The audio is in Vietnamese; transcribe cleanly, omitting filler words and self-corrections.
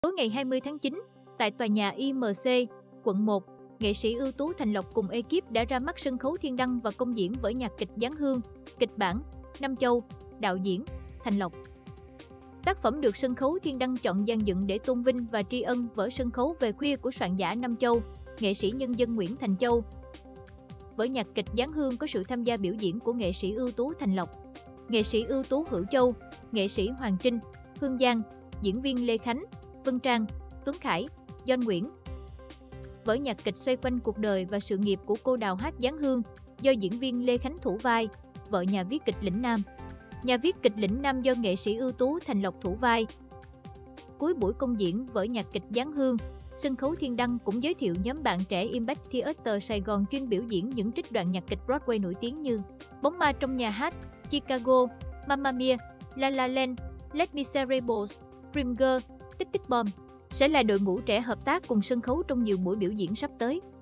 Tối ngày 20 tháng 9, tại tòa nhà IMC, quận 1, nghệ sĩ ưu tú Thành Lộc cùng ekip đã ra mắt sân khấu Thiên Đăng và công diễn vở nhạc kịch Giáng Hương, kịch bản Nam Châu, đạo diễn Thành Lộc. Tác phẩm được sân khấu Thiên Đăng chọn dàn dựng để tôn vinh và tri ân vở sân khấu Về khuya của soạn giả Nam Châu, nghệ sĩ nhân dân Nguyễn Thành Châu. Vở nhạc kịch Giáng Hương có sự tham gia biểu diễn của nghệ sĩ ưu tú Thành Lộc, nghệ sĩ ưu tú Hữu Châu, nghệ sĩ Hoàng Trinh, Hương Giang, diễn viên Lê Khánh, Vân Trang, Tuấn Khải, John Nguyễn. Vở nhạc kịch xoay quanh cuộc đời và sự nghiệp của cô đào hát Giáng Hương, do diễn viên Lê Khánh thủ vai, vợ nhà viết kịch Lĩnh Nam. Nhà viết kịch Lĩnh Nam do nghệ sĩ ưu tú Thành Lộc thủ vai. Cuối buổi công diễn vở nhạc kịch Giáng Hương, sân khấu Thiên Đăng cũng giới thiệu nhóm bạn trẻ Impact Theatre Sài Gòn chuyên biểu diễn những trích đoạn nhạc kịch Broadway nổi tiếng như Bóng ma trong nhà hát, Chicago, Mamma Mia, La La Land, Les Miserables, Dream Girl, Tích Tích Bomb. Sẽ là đội ngũ trẻ hợp tác cùng sân khấu trong nhiều buổi biểu diễn sắp tới.